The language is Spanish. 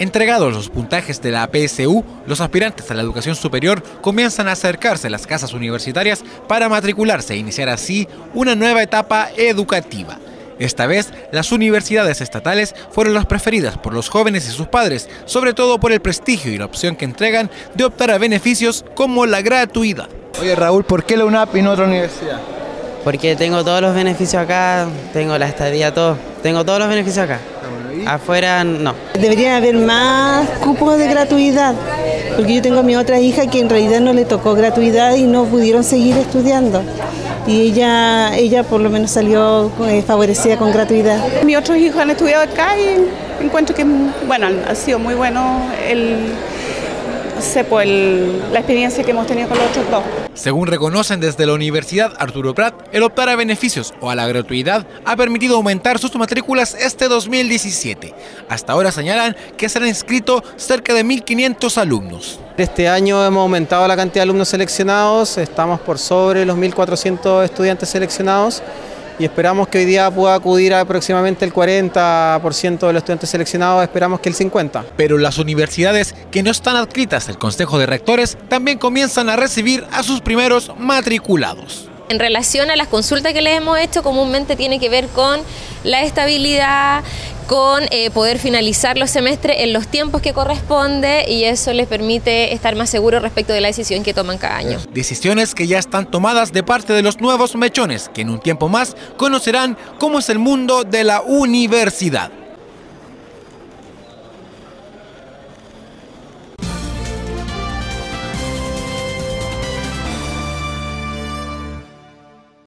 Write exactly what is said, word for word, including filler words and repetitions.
Entregados los puntajes de la P S U, los aspirantes a la educación superior comienzan a acercarse a las casas universitarias para matricularse e iniciar así una nueva etapa educativa. Esta vez, las universidades estatales fueron las preferidas por los jóvenes y sus padres, sobre todo por el prestigio y la opción que entregan de optar a beneficios como la gratuidad. Oye Raúl, ¿por qué la U N A P y no otra universidad? Porque tengo todos los beneficios acá, tengo la estadía, todo, tengo todos los beneficios acá. Afuera no. Debería haber más cupos de gratuidad, porque yo tengo a mi otra hija que en realidad no le tocó gratuidad y no pudieron seguir estudiando. Y ella, ella por lo menos salió eh, favorecida con gratuidad. Mis otros hijos han estudiado acá y encuentro que, bueno, ha sido muy bueno el, no sé, pues el, la experiencia que hemos tenido con los otros dos. Según reconocen desde la Universidad Arturo Prat, el optar a beneficios o a la gratuidad ha permitido aumentar sus matrículas este dos mil diecisiete. Hasta ahora señalan que se han inscrito cerca de mil quinientos alumnos. Este año hemos aumentado la cantidad de alumnos seleccionados, estamos por sobre los mil cuatrocientos estudiantes seleccionados y esperamos que hoy día pueda acudir aproximadamente el cuarenta por ciento de los estudiantes seleccionados, esperamos que el cincuenta por ciento. Pero las universidades que no están adscritas al Consejo de Rectores también comienzan a recibir a sus primeros matriculados. En relación a las consultas que les hemos hecho, comúnmente tiene que ver con la estabilidad, con eh, poder finalizar los semestres en los tiempos que corresponde, y eso les permite estar más seguros respecto de la decisión que toman cada año. Decisiones que ya están tomadas de parte de los nuevos mechones, que en un tiempo más conocerán cómo es el mundo de la universidad.